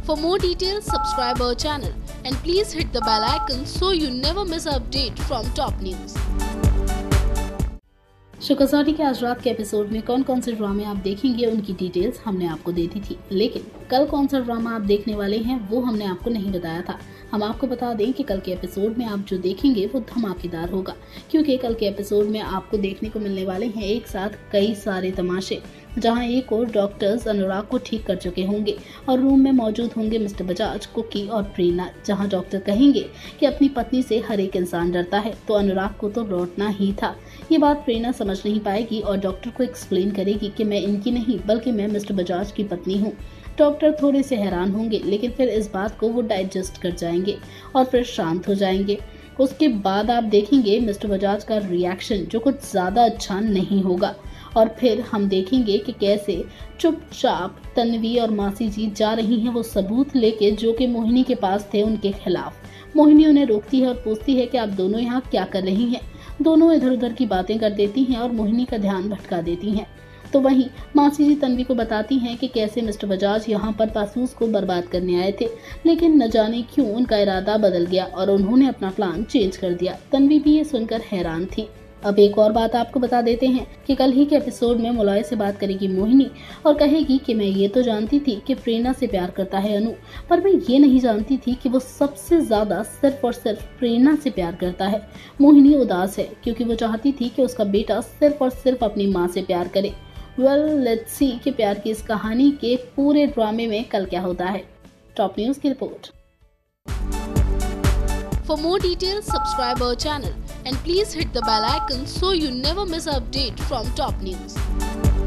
For more details, subscribe our channel and please hit the bell icon so you never miss an update from top news. शुक्रसारी के आज रात के episode में कौन कौन से ड्रामे आप देखेंगे उनकी डिटेल्स हमने आपको दे दी थी, लेकिन कल कौन सा ड्रामा आप देखने वाले हैं वो हमने आपको नहीं बताया था। हम आपको बता दें कि कल के एपिसोड में आप जो देखेंगे वो धमाकेदार होगा, क्योंकि कल के एपिसोड में आपको देखने को मिलने वाले हैं एक साथ कई सारे तमाशे, जहां एक और डॉक्टर्स अनुराग को ठीक कर चुके होंगे और रूम में मौजूद होंगे मिस्टर बजाज, कुकी और प्रेरणा। जहां डॉक्टर कहेंगे कि अपनी पत्नी से हर एक इंसान डरता है, तो अनुराग को तो लौटना ही था। ये बात प्रेरणा समझ नहीं पाएगी और डॉक्टर को एक्सप्लेन करेगी कि मैं इनकी नहीं बल्कि मैं मिस्टर बजाज की पत्नी हूँ। डॉक्टर थोड़े से हैरान होंगे, लेकिन फिर इस बात को वो डाइजेस्ट कर जाएंगे और फिर शांत हो जाएंगे। उसके बाद आप देखेंगे मिस्टर बजाज का रिएक्शन, जो कुछ ज़्यादा अच्छा नहीं होगा। और फिर हम देखेंगे कि कैसे चुपचाप तन्वी और मासी जी जा रही हैं वो सबूत लेके जो कि मोहिनी के पास थे उनके खिलाफ। मोहिनी उन्हें रोकती है और पूछती है कि आप दोनों यहाँ क्या कर रही हैं। दोनों इधर उधर की बातें कर देती हैं और मोहिनी का ध्यान भटका देती हैं। तो वहीं मासी जी तन्वी को बताती हैं कि कैसे मिस्टर बजाज यहाँ पर पासूस को बर्बाद करने आए थे, लेकिन न जाने क्यों उनका इरादा बदल गया और उन्होंने अपना प्लान चेंज कर दिया। तन्वी भी ये सुनकर हैरान थी। अब एक और बात आपको बता देते हैं कि कल ही के एपिसोड में मुलाय से बात करेगी मोहिनी और कहेगी कि मैं ये तो जानती थी कि प्रेरणा से प्यार करता है अनु, पर मैं ये नहीं जानती थी कि वो सबसे ज्यादा सिर्फ और सिर्फ प्रेरणा से प्यार करता है। मोहिनी उदास है क्योंकि वो चाहती थी कि उसका बेटा सिर्फ और सिर्फ अपनी माँ से प्यार करे। वेल, लेट्स सी कि प्यार की इस कहानी के पूरे ड्रामे में कल क्या होता है। टॉप न्यूज की report. For more details, subscribe our channel and please hit the bell icon so you never miss an update from top news.